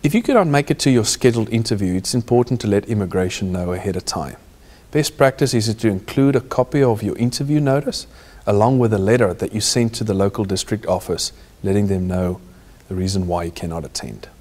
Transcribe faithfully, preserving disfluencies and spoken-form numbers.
If you cannot make it to your scheduled interview, it's important to let immigration know ahead of time. Best practice is to include a copy of your interview notice along with a letter that you send to the local district office letting them know the reason why you cannot attend.